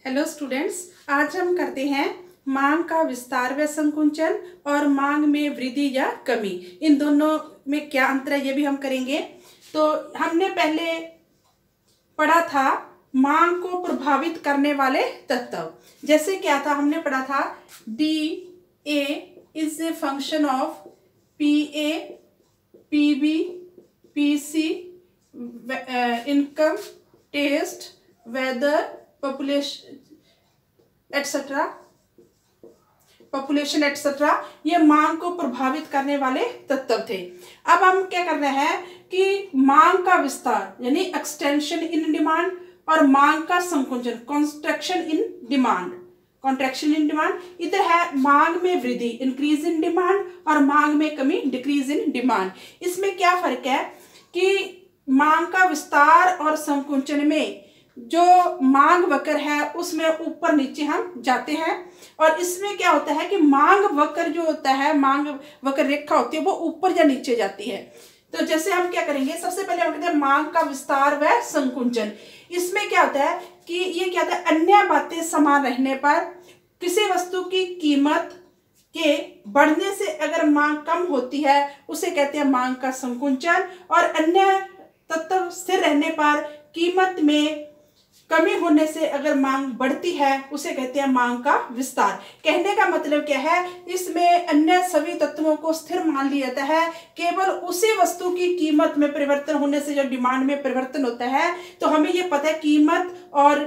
Hello students, आज हम करते हैं मांग का विस्तार व संकुचन और मांग में वृद्धि या कमी। इन दोनों में क्या अंतर है ये भी हम करेंगे। तो हमने पहले पढ़ा था मांग को प्रभावित करने वाले तत्व। जैसे क्या था, हमने पढ़ा था D A is a function of P A P B P C income taste weather population etcetera. ये मांग को प्रभावित करने वाले तत्व थे। अब हम क्या कर रहे हैं कि मांग का विस्तार यानी एक्सटेंशन इन डिमांड और मांग का संकुचन कॉन्ट्रैक्शन इन डिमांड। इधर है मांग में वृद्धि इंक्रीज इन डिमांड और मांग में कमी डिक्रीज इन डिमांड। इसमें क्या फर्क है कि मांग का विस्तार और संकुचन में जो मांग वक्र है उसमें ऊपर नीचे हम जाते हैं, और इसमें क्या होता है कि मांग वक्र जो होता है, मांग वक्र रेखा होती है वो ऊपर या नीचे जाती है। तो जैसे हम क्या करेंगे, सबसे पहले हम कहते हैं मांग का विस्तार व संकुचन। इसमें क्या होता है कि ये क्या होता है, अन्य बातें समान रहने पर किसी वस्तु की कीमत के बढ़ने से अगर मांग कम होती है उसे कहते हैं मांग का संकुचन, और अन्य तत्व स्थिर रहने पर कीमत में कमी होने से अगर मांग बढ़ती है उसे कहते हैं मांग का विस्तार। कहने का मतलब क्या है, इसमें अन्य सभी तत्वों को स्थिर मान लिया जाता है, केवल उसी वस्तु की कीमत में परिवर्तन होने से जो डिमांड में परिवर्तन होता है। तो हमें यह पता है कीमत और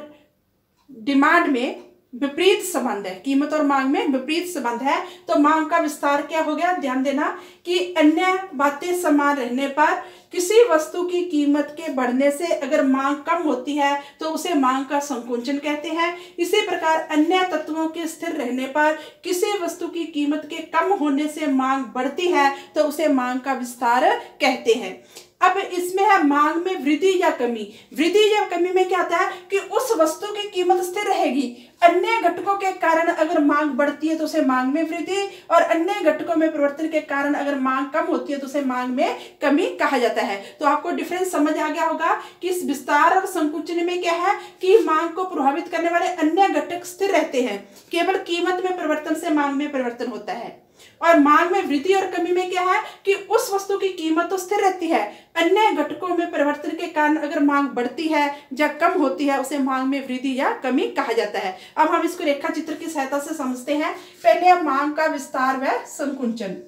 डिमांड में विपरीत संबंध है, कीमत और मांग में विपरीत संबंध है। तो मांग का विस्तार क्या हो गया, ध्यान देना कि अन्य बातें समान रहने पर किसी वस्तु की कीमत के बढ़ने से अगर मांग कम होती है तो उसे मांग का संकुचन कहते हैं। इसी प्रकार अन्य तत्वों के स्थिर रहने पर किसी वस्तु की कीमत के कम होने से मांग बढ़ती है तो उसे मांग का विस्तार कहते हैं। अब इसमें है मांग में वृद्धि या कमी। वृद्धि या कमी में क्या होता है कि उस वस्तु की कीमत स्थिर रहेगी, अन्य घटकों के कारण अगर मांग बढ़ती है तो उसे मांग में वृद्धि, और अन्य घटकों में परिवर्तन के कारण अगर मांग कम होती है तो उसे मांग में कमी कहा जाता है। तो आपको डिफरेंस समझ आ गया होगा कि इस विस्तार और संकुचन में क्या है कि मांग को प्रभावित करने वाले अन्य घटक स्थिर रहते हैं, केवल कीमत में परिवर्तन से मांग में परिवर्तन होता है। और मांग में वृद्धि और कमी में क्या है कि उस वस्तु की कीमत तो स्थिर रहती है, अन्य घटकों में परिवर्तन के कारण अगर मांग बढ़ती है या कम होती है उसे मांग में वृद्धि या कमी कहा जाता है। अब हम इसको रेखा चित्र की सहायता से समझते हैं। पहले हम मांग का विस्तार व संकुचन।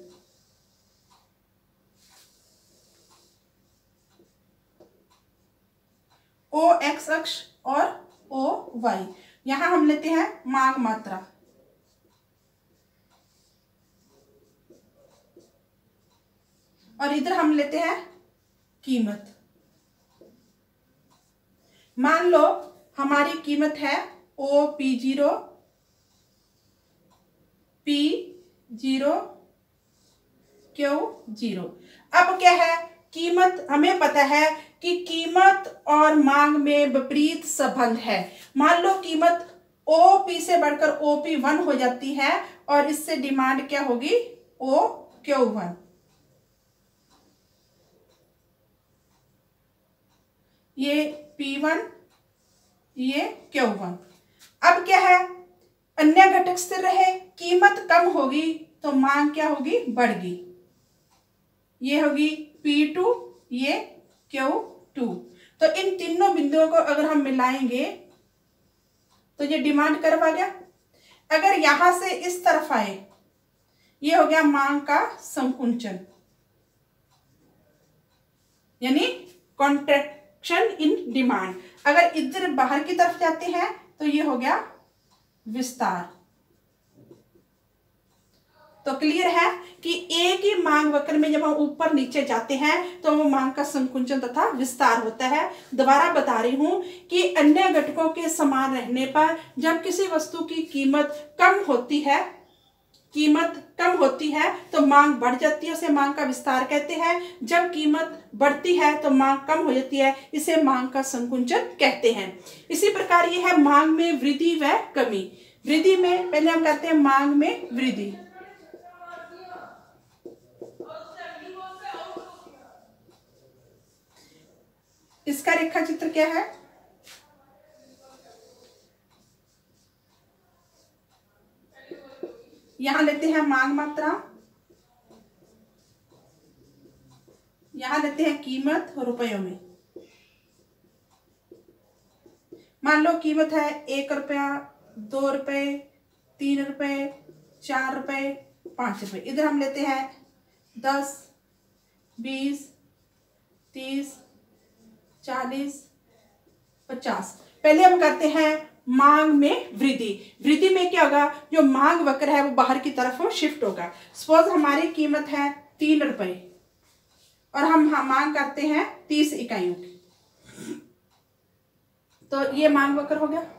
ओ एक्स अक्ष और ओ वाई, यहां हम लेते हैं मांग मात्रा, और इधर हम लेते हैं कीमत। मान लो हमारी कीमत है ओ P0 P0 Q0। अब क्या है, कीमत हमें पता है कि कीमत और मांग में विपरीत संबंध है। मान लो कीमत OP से बढ़कर OP1 हो जाती है और इससे डिमांड क्या होगी OQ1। ये P1 ये Q1। अब क्या है, अन्य घटक स्थिर रहे, कीमत कम होगी तो मांग क्या होगी, बढ़गी। ये होगी P2 ये Q2। तो इन तीनों बिंदुओं को अगर हम मिलाएंगे तो ये डिमांड कर्व आ गया। अगर यहां से इस तरफ आए ये हो गया मांग का संकुचन यानी कॉन्ट्रैक्शन इन डिमांड। अगर इधर बाहर की तरफ जाते हैं तो ये हो गया विस्तार। तो क्लियर है कि एक ही मांग वक्र में जब हम ऊपर नीचे जाते हैं तो वो मांग का संकुचन तथा विस्तार होता है। दोबारा बता रही हूं कि अन्य घटकों के समान रहने पर जब किसी वस्तु की कीमत कम होती है तो मांग बढ़ जाती है, उसे मांग का विस्तार कहते हैं। जब कीमत बढ़ती है तो मांग कम हो जाती है, इसे मांग का संकुचन कहते हैं। इसी प्रकार ये है मांग में वृद्धि व कमी। वृद्धि में पहले हम करते हैं मांग में वृद्धि। इसका रेखा चित्र क्या है, यहां लेते हैं मांग मात्रा, यहां लेते हैं कीमत रुपयों में। मान लो कीमत है 1 रुपया, 2 रुपये, 3 रुपये, 4 रुपये, 5 रुपये। इधर हम लेते हैं 10, 20, 30, 40, 50। पहले हम करते हैं मांग में वृद्धि। वृद्धि में क्या होगा, जो मांग वक्र है वो बाहर की तरफ शिफ्ट होगा। सपोज हमारी कीमत है 3 रुपये और हम मांग करते हैं 30 इकाइयों की, तो ये मांग वक्र हो गया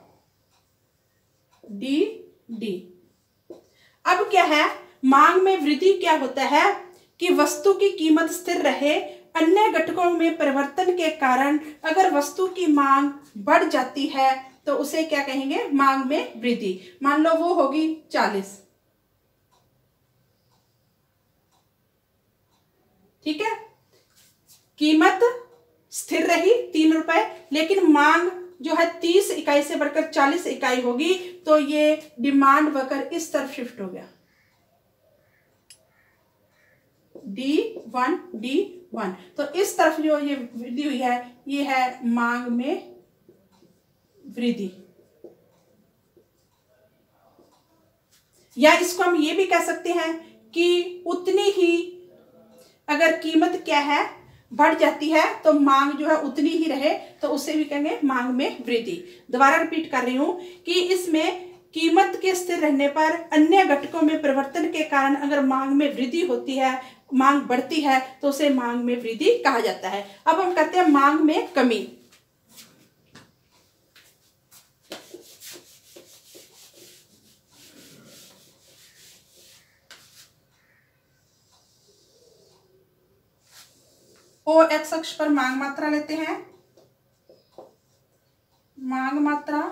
डी। अब क्या है, मांग में वृद्धि क्या होता है कि वस्तु की कीमत स्थिर रहे, अन्य घटकों में परिवर्तन के कारण अगर वस्तु की मांग बढ़ जाती है तो उसे क्या कहेंगे, मांग में वृद्धि। मान लो वो होगी 40, ठीक है, कीमत स्थिर रही 3 रुपए, लेकिन मांग जो है 30 इकाई से बढ़कर 40 इकाई होगी, तो ये डिमांड वक्र इस तरफ शिफ्ट हो गया D1। तो इस तरफ जो ये वृद्धि हुई है ये है मांग में वृद्धि। या इसको हम ये भी कह सकते हैं कि उतनी ही अगर कीमत क्या है बढ़ जाती है तो मांग जो है उतनी ही रहे, तो उसे भी कहेंगे मांग में वृद्धि। दोबारा रिपीट कर रही हूं कि इसमें कीमत के स्थिर रहने पर अन्य घटकों में परिवर्तन के कारण अगर मांग में वृद्धि होती है, मांग बढ़ती है, तो उसे मांग में वृद्धि कहा जाता है। अब हम कहते हैं मांग में कमी। ओ एक्स अक्ष पर मांग मात्रा लेते हैं, मांग मात्रा,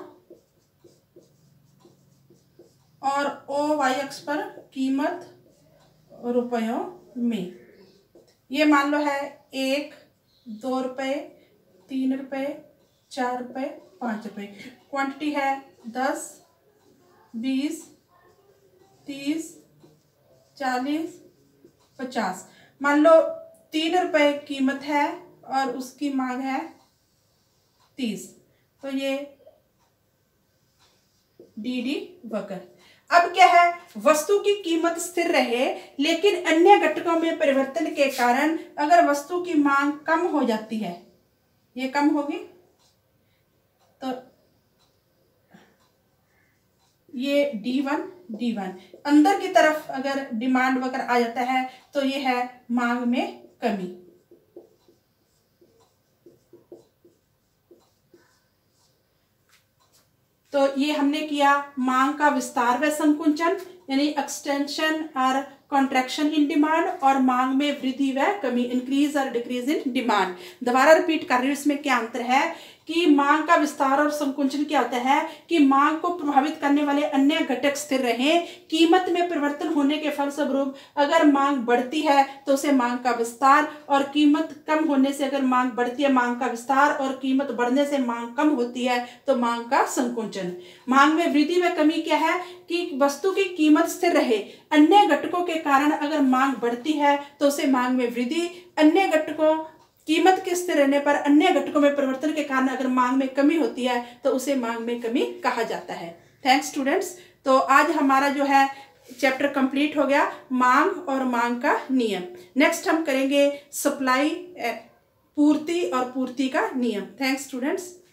और ओ वाई अक्ष पर कीमत रुपयों में। ये मान लो है 1, 2 रुपये, 3 रुपये, 4 रुपये, 5 रुपये। क्वांटिटी है 10, 20, 30, 40, 50। मान लो 3 रुपये कीमत है और उसकी मांग है 30, तो ये डी वक्र। अब क्या है, वस्तु की कीमत स्थिर रहे लेकिन अन्य घटकों में परिवर्तन के कारण अगर वस्तु की मांग कम हो जाती है, ये कम होगी, तो ये D1 अंदर की तरफ अगर डिमांड वक्र आ जाता है तो ये है मांग में कमी। तो ये हमने किया मांग का विस्तार व संकुचन, यानी एक्सटेंशन और कॉन्ट्रैक्शन इन डिमांड, और मांग में वृद्धि व कमी, इंक्रीज और डिक्रीज इन डिमांड। दोबारा रिपीट कर रही हूँ, इसमें क्या अंतर है कि मांग का विस्तार और संकुचन क्या होता है कि मांग को प्रभावित करने वाले अन्य घटक स्थिर रहें, कीमत में परिवर्तन होने के फलस्वरूप अगर मांग बढ़ती है तो उसे मांग का विस्तार, और कीमत कम होने से अगर मांग बढ़ती है मांग का विस्तार, और कीमत बढ़ने से मांग कम होती है तो मांग का संकुचन। मांग में वृद्धि व कमी क्या है कि वस्तु की कीमत स्थिर रहे, अन्य घटकों के कारण अगर मांग बढ़ती है तो उसे मांग में वृद्धि, अन्य घटकों कीमत के स्थिर रहने पर अन्य घटकों में परिवर्तन के कारण अगर मांग में कमी होती है तो उसे मांग में कमी कहा जाता है। Thanks students. तो आज हमारा जो है चैप्टर कंप्लीट हो गया, मांग और मांग का नियम। नेक्स्ट हम करेंगे सप्लाई, पूर्ति और पूर्ति का नियम। Thanks students.